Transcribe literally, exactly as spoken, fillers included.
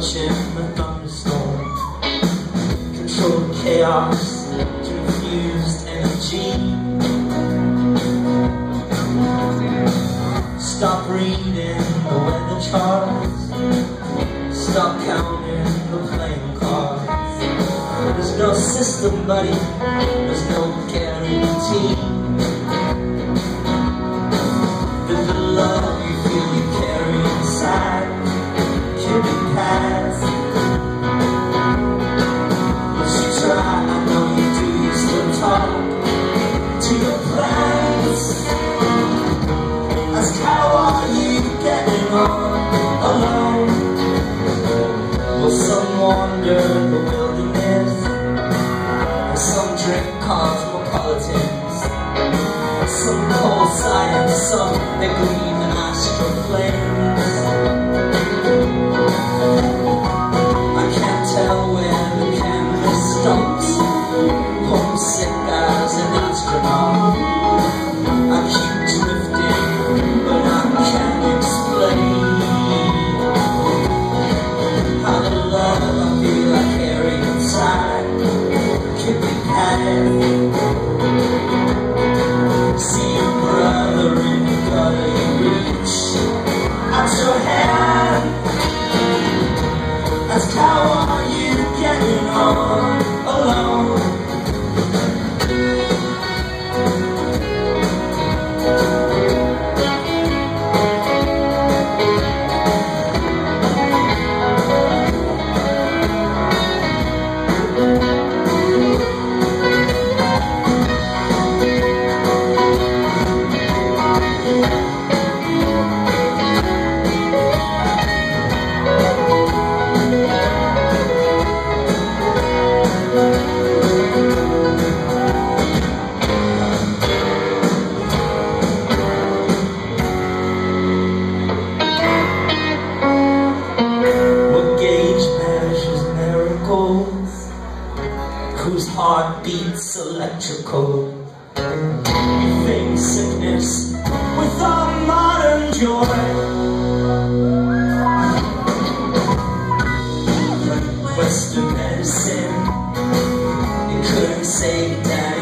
watching the thunderstorm, control chaos, confused energy. Stop reading the weather charts, stop counting the playing cards. There's no system, buddy, there's no guarantee that the love you feel you carry inside can be passed. But you try, I know you do, you still talk to your plans. Ask how are you getting on alone? Will some wander the wilderness, and some drink cosmopolitans, some cold science, some that gleam in astral flames. I can't tell where the canvas stops, homesick as an astronaut. I keep drifting, but I can't explain how the love I feel I carry inside can be had. See your brother in the gutter, you reach out your hand. Ask how are you getting on alone? Whose heart beats electrical. You feign sickness with our modern joy. Western medicine, it couldn't save Daddy.